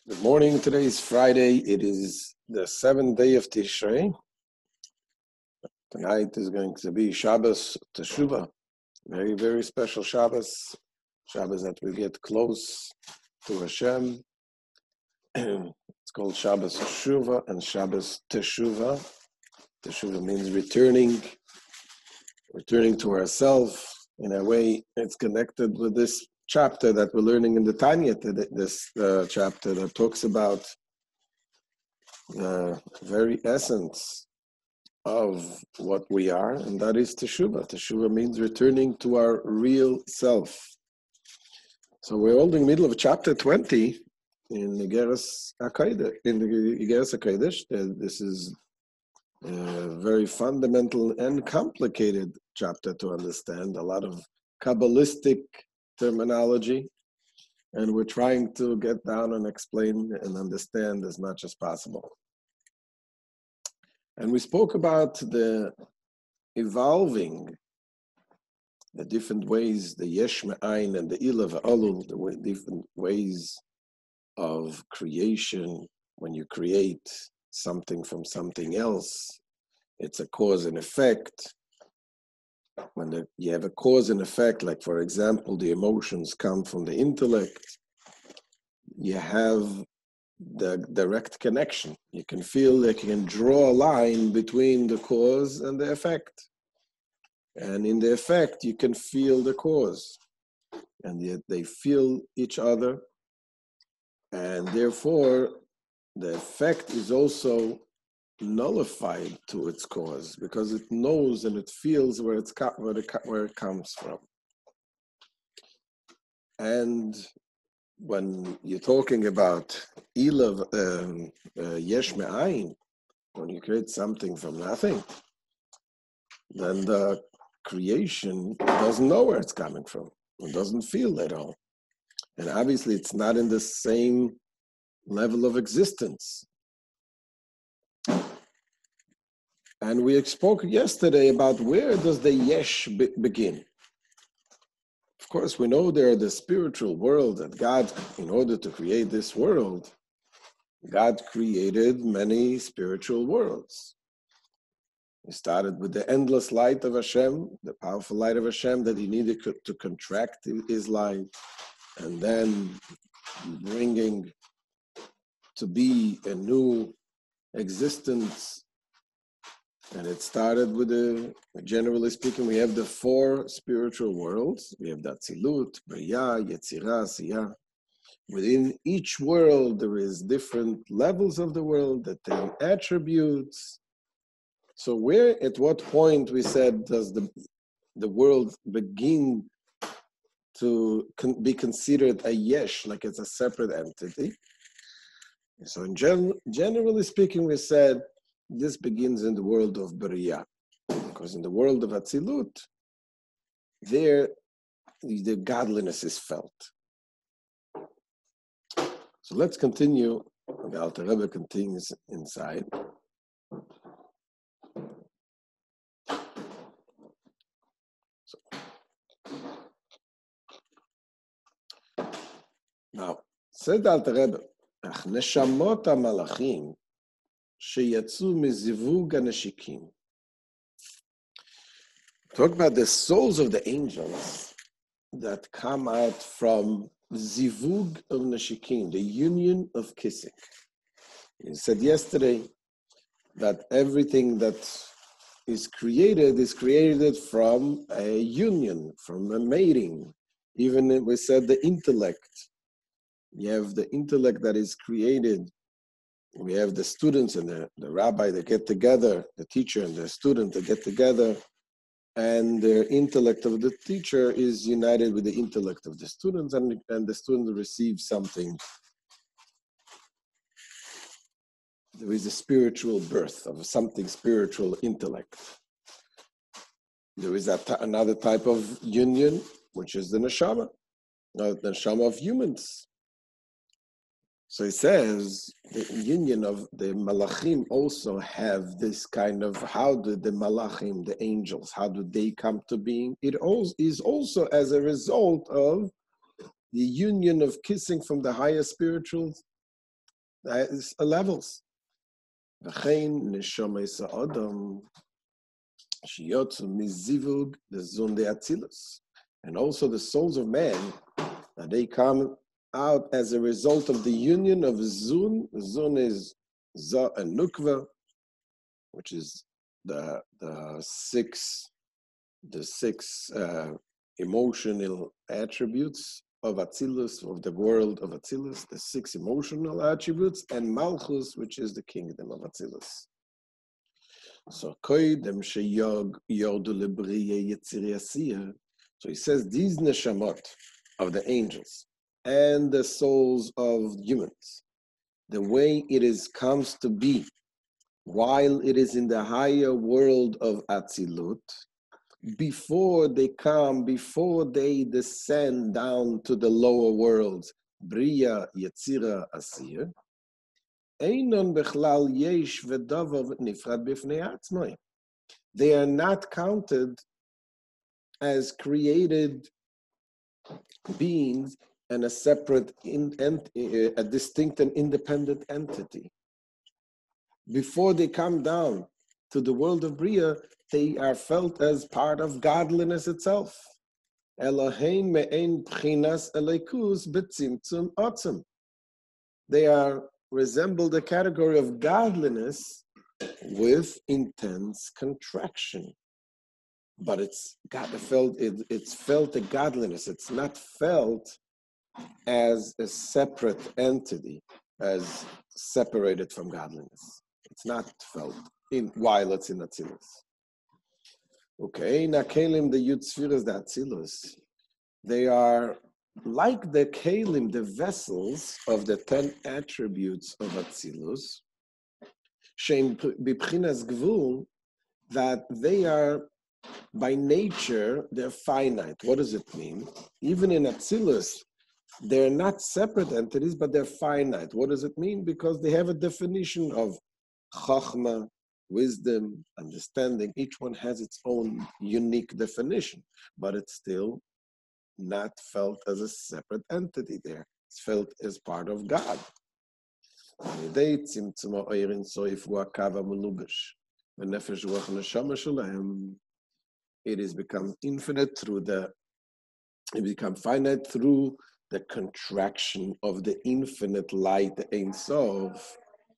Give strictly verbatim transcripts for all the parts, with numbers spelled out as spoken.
Good morning. Today is Friday. It is the seventh day of Tishrei. Tonight is going to be Shabbos Teshuvah. Very, very special Shabbos. Shabbos that we get close to Hashem. It's called Shabbos Teshuvah and Shabbos Teshuvah. Teshuvah means returning, returning to ourselves. In a way, it's connected with this chapter that we're learning in the Tanya, this uh, chapter that talks about the very essence of what we are, and that is Teshuvah. Teshuvah means returning to our real self. So we're holding the middle of chapter twenty in the Igeres HaKodesh. In the Igeres HaKodesh, this is a very fundamental and complicated chapter to understand. A lot of Kabbalistic terminology, and we're trying to get down and explain and understand as much as possible. And we spoke about the evolving, the different ways, the Yesh Me'ayin and the Ila V'Alul, the way, different ways of creation. When you create something from something else, it's a cause and effect. When the, you have a cause and effect, like for example, the emotions come from the intellect, you have the direct connection. You can feel like you can draw a line between the cause and the effect. And in the effect, you can feel the cause. And yet they feel each other. And therefore, the effect is also nullified to its cause because it knows and it feels where, it's, where, it, where it comes from. And when you're talking about Ilav, um, uh, Yesh Me'ayin, when you create something from nothing, then the creation doesn't know where it's coming from. It doesn't feel at all. And obviously it's not in the same level of existence. And we spoke yesterday about where does the Yesh be- begin. Of course, we know there the spiritual world that God, in order to create this world, God created many spiritual worlds. He started with the endless light of Hashem, the powerful light of Hashem that he needed to contract his light, and then bringing to be a new existence. And it started with the, generally speaking, we have the four spiritual worlds. We have the Atzilut, Bria, Yetzirah, Asiyah. Within each world, there is different levels of the world that have attributes. So where, at what point we said, does the, the world begin to con- be considered a yesh, like it's a separate entity? So in gen- generally speaking, we said, this begins in the world of Bria, because in the world of Atzilut, there the godliness is felt. So let's continue. The Alter Rebbe continues inside. So, now, said the Alter Rebbe, Ach neshamot ha-malachim sheyatzu mezivug ha-neshikim. Talk about the souls of the angels that come out from zivug of neshikim, the union of kissing. He said yesterday that everything that is created is created from a union, from a mating. Even we said the intellect. You have the intellect that is created. We have the students and the, the rabbi that get together, the teacher and the student that get together, and the intellect of the teacher is united with the intellect of the students, and, and the student receives something. There is a spiritual birth of something spiritual intellect. There is a t- another type of union, which is the neshama, uh, the neshama of humans. So he says the union of the malachim also have this kind of, how did the malachim, the angels, how do they come to being? It also is also as a result of the union of kissing from the higher spiritual That is levels. V'chein neshamas ha'adam sheyotzu mizivug lezun de atzilus. And also the souls of man, that they come out as a result of the union of Zun. Zun is Za and Nukva, which is the the six the six uh, emotional attributes of Atzilus, of the world of Atzilus, the six emotional attributes, and Malchus, which is the kingdom of Atzilus. So koydem sheyog yodu lebriye yitziri asiya. So he says these neshamot of the angels and the souls of humans, the way it is comes to be while it is in the higher world of Atzilut, before they come, before they descend down to the lower worlds, Bria, Yetzira, Asir, Einon bechlal yesh v'davar nifrad b'fnei atzmai. They are not counted as created beings and a separate, in, ent, a distinct and independent entity. Before they come down to the world of Bria, they are felt as part of godliness itself. Elohein me'ein pchinas eleikus betzimtzum otzim. They are resemble the category of godliness with intense contraction. But it's got felt it, it's felt a godliness. It's not felt as a separate entity, as separated from godliness. It's not felt in while it's in Atzilus. Okay, Nakelim, the Yud Sfiras, the Atzilus, they are like the Kelim, the vessels of the ten attributes of Atzilus, Shem Bibchinas Gvul, that they are by nature, they're finite. What does it mean? Even in Atzilus, they're not separate entities, but they're finite. What does it mean? Because they have a definition of Chachma, wisdom, understanding. Each one has its own unique definition, but it's still not felt as a separate entity there. It's felt as part of God. It is become infinite through the, it become finite through the contraction of the infinite light, the Ein Sof.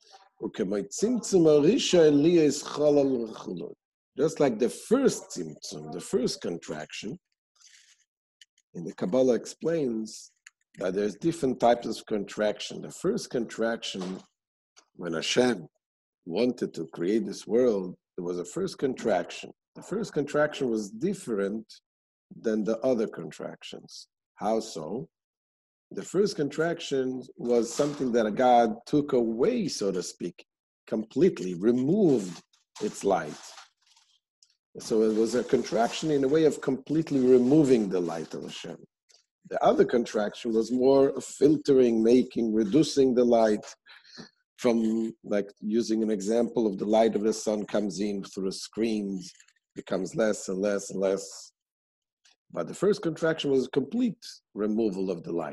Just like the first tzimtzum, the first contraction, and the Kabbalah explains that there's different types of contraction. The first contraction, when Hashem wanted to create this world, there was a first contraction. The first contraction was different than the other contractions. How so? The first contraction was something that God took away, so to speak, completely, removed its light. So it was a contraction in a way of completely removing the light of Hashem. The other contraction was more filtering, making, reducing the light from, like using an example of the light of the sun comes in through screens, becomes less and less and less. But the first contraction was a complete removal of the light.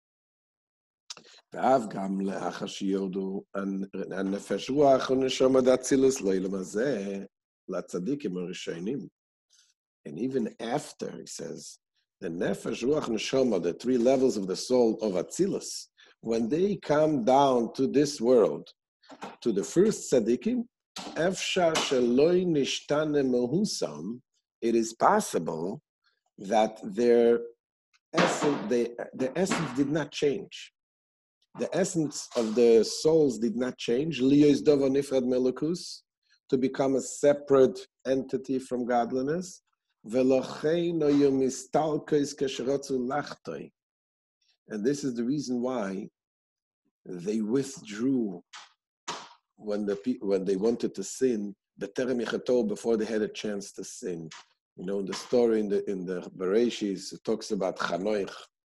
And even after, he says, the nefesh, ruach, neshama, the three levels of the soul of Atzilus, when they come down to this world, to the first tzaddikim, efshar sheloi nishtane mehusam, it is possible that their essence, they, the essence did not change. The essence of the souls did not change. Liyos dava nifrad melukus, to become a separate entity from godliness. And this is the reason why they withdrew when the when they wanted to sin, before they had a chance to sin. You know, the story in the in the Bereshis, it talks about Chanoich.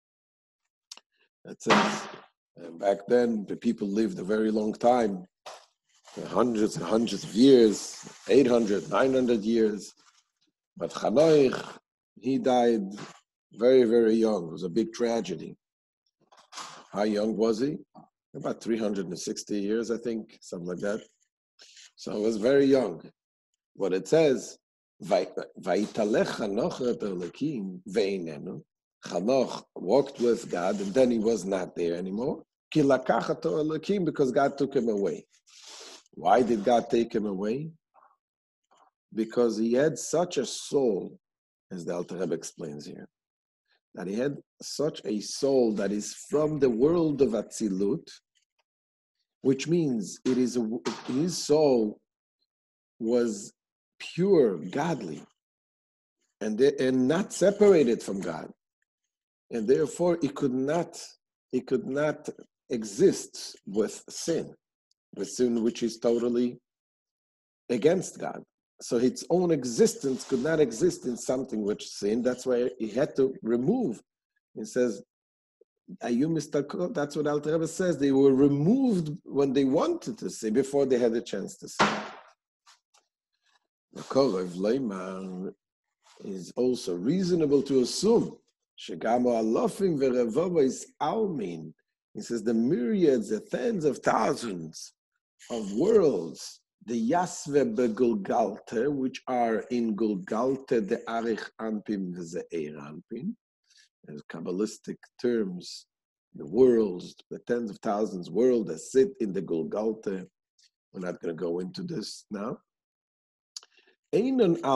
It says, and back then the people lived a very long time, hundreds and hundreds of years, eight hundred, nine hundred years. But Chanoich, he died very, very young. It was a big tragedy. How young was he? about three hundred sixty years, I think, something like that. So I was very young. What it says, Vaitalech Hanoch et Elokim ve'inenu. Hanoch walked with God, and then he was not there anymore. Ki lakach ato Elokim, because God took him away. Why did God take him away? Because he had such a soul, as the Alter Rebbe explains here, that he had such a soul that is from the world of Atzilut, which means it is a, his soul was pure, godly, and, and not separated from God. And therefore, it could not, it could not exist with sin, with sin which is totally against God. So its own existence could not exist in something which sin. That's why he had to remove. He says, Ayu mistakot, that's what Alter Rebbe says. They were removed when they wanted to sin, before they had a chance to sin. The Korov Leimar is also reasonable to assume. Shegamo alofim ve'revova is almin. He says the myriads, the tens of thousands of worlds, the Yasve begulgalte, which are in Gulgalte, the Arich Anpin v'Ze'er Anpin, as Kabbalistic terms, the worlds, the tens of thousands world that sit in the Gulgalte. We're not going to go into this now. They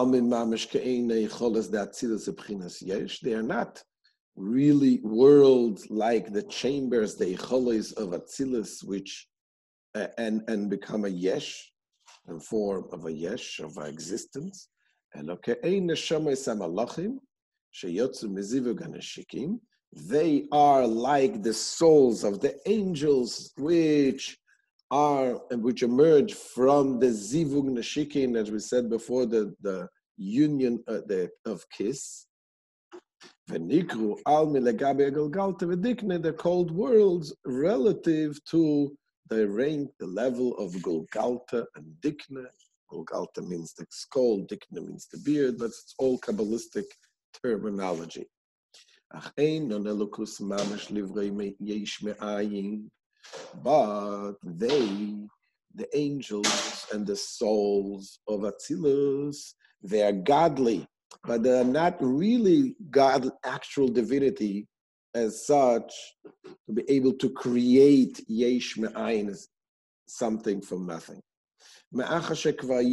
are not really worlds like the chambers, the Echoles of Atzilus, which uh, and and become a yesh, a form of a yesh, of our existence. They are like the souls of the angels, which are and which emerge from the zivug neshikin, as we said before, the, the union uh, the, of kiss. V'nikru al milegabe Gulgalte v'dikne, they're called worlds relative to the rank, the level of Gulgalte and Dikne. Gulgalte means the skull, Dikne means the beard, but it's all Kabbalistic terminology. But they, the angels and the souls of Atzilus, they are godly, but they are not really God, actual divinity as such, to be able to create yesh me'ayin, something from nothing. Because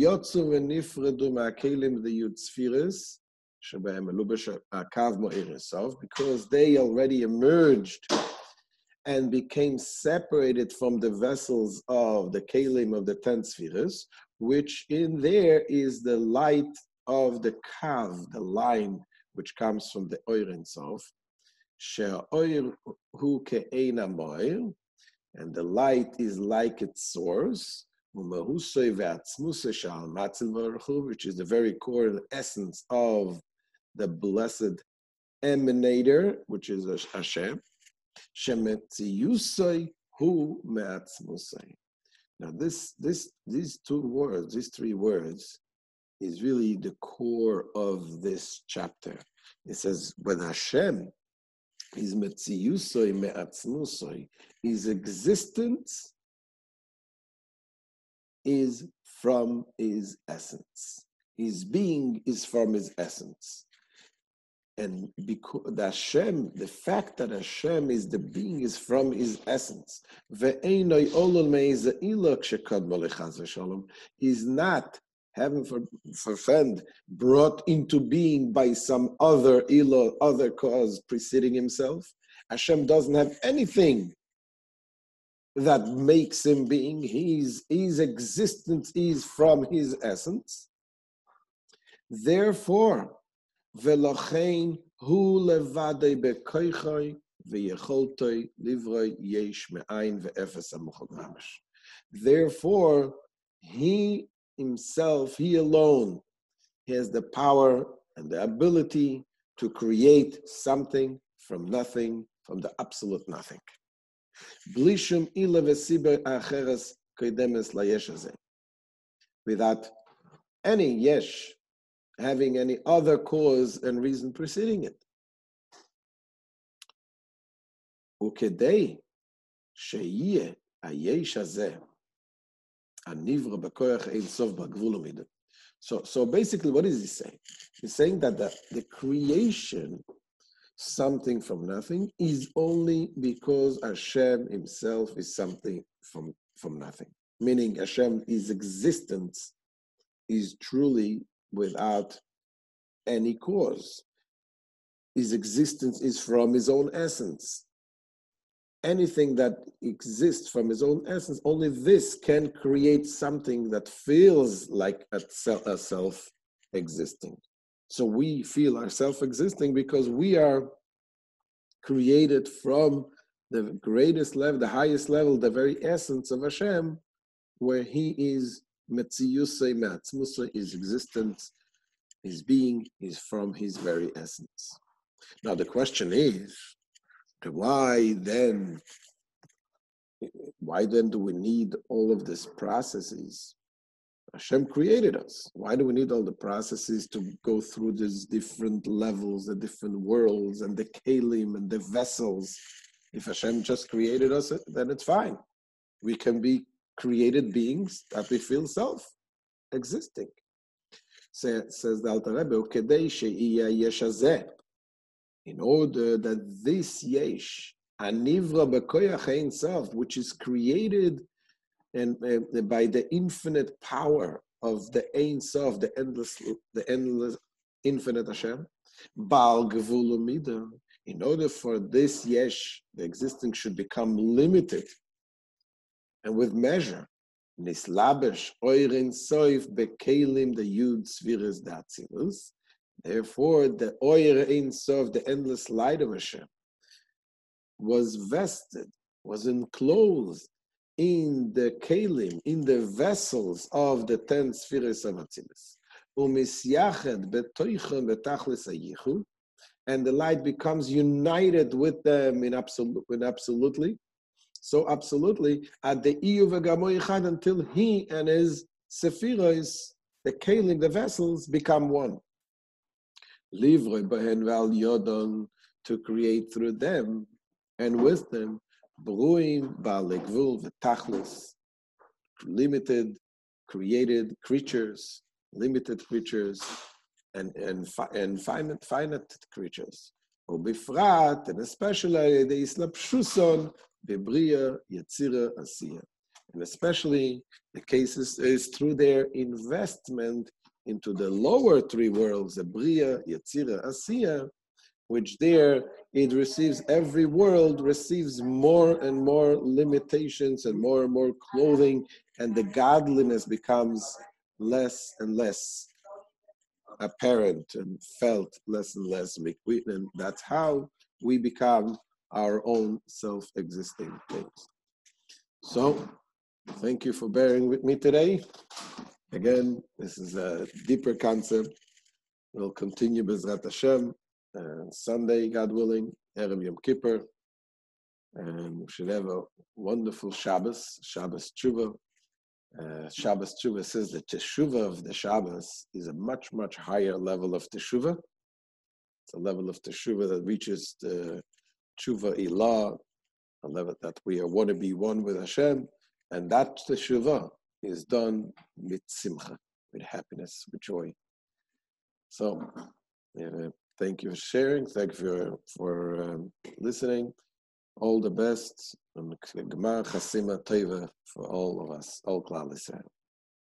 they already emerged and became separated from the vessels of the kelim of the ten spheres, which in there is the light of the kav, the line which comes from the Oir Ein Sof, she'oir hu ke'eina moir, and the light is like its source, which is the very core and essence of the blessed emanator, which is Hashem. Now this, this, these two words, these three words, is really the core of this chapter. It says, when Hashem is metziyusoi me'atzmusoi, his existence is from his essence. His being is from his essence. And because the Hashem, the fact that Hashem is the being is from his essence, is not, heaven forfend, brought into being by some other ilo, other cause preceding himself. Hashem doesn't have anything that makes him being. His, his existence is from his essence. Therefore, Velochein hu levadei bekoichoi v'yecholtoi livroi yesh me'ayin ve'efes amuchot mamash. Therefore, he himself, he alone, he has the power and the ability to create something from nothing, from the absolute nothing. Blishum ila v'siber acheres kodemes layesh hazeh. Without any yesh having any other cause and reason preceding it. Ukedei שיהיה היש הזה, הנברא בכוח אין סוף בגבול ומידה. So, so basically, what is he saying? He's saying that the, the creation, something from nothing, is only because Hashem himself is something from, from nothing. Meaning Hashem, his existence is truly without any cause. His existence is from his own essence. Anything that exists from his own essence, only this can create something that feels like a self-existing. So we feel our self-existing because we are created from the greatest level, the highest level, the very essence of Hashem, where he is Metziyusei Me'atzmusei, his existence, his being is from his very essence. Now the question is, why then, why then do we need all of these processes? Hashem created us. Why do we need all the processes to go through these different levels, the different worlds, and the kelim and the vessels? If Hashem just created us, then it's fine. We can be created beings that we feel self-existing. Say, says the Alter Rebbe, "Kedei she'iyeh yesh hazeh," in order that this yesh, anivra b'koyach ein sof, which is created and uh, by the infinite power of the Ein Sof, the endless, the endless, infinite Hashem, Baal Gevul U'Midah, in order for this yesh, the existing, should become limited and with measure, Nislabesh Oirin Soif Bekelim the Yud Sviris Datzilus. Therefore, the Oir Ein Sof, the endless light of Hashem, was vested, was enclosed in the kelim, in the vessels of the ten spheres of Atzilus. Umisyached betoichen betachlis hayichud, and the light becomes united with them in absolute, in absolutely. So absolutely, at the iyu v'gamo yichad, until he and his sephiros, the kelim, the vessels, become one. Livrei behen v'al yodon, to create through them and with them, Bruim Ba'alei Gvul V'Tachlis, limited, created creatures, limited creatures, and and and finite, finite creatures. Ubifrat, and especially the Islapshuson Bebriya Yetzira Asiya, and especially the cases is through their investment into the lower three worlds, the Briya Yetzira Asiya, which there it receives, every world receives more and more limitations and more and more clothing, and the godliness becomes less and less apparent and felt less and less. And that's how we become our own self-existing things. So, thank you for bearing with me today. Again, this is a deeper concept. We'll continue B'ezrat Hashem. And Sunday, God willing, Erev Yom Kippur, and we should have a wonderful Shabbos, Shabbos Tshuva. Uh, Shabbos Tshuva says that Teshuvah of the Shabbos is a much, much higher level of Teshuvah. It's a level of Teshuvah that reaches the Tshuva Ilah, a level that we want to be one with Hashem, and that Teshuvah is done with simcha, with happiness, with joy. So, uh, thank you for sharing. Thank you for, for um, listening. All the best. And Gemar Chasima Teva for all of us, all Klal Yisrael.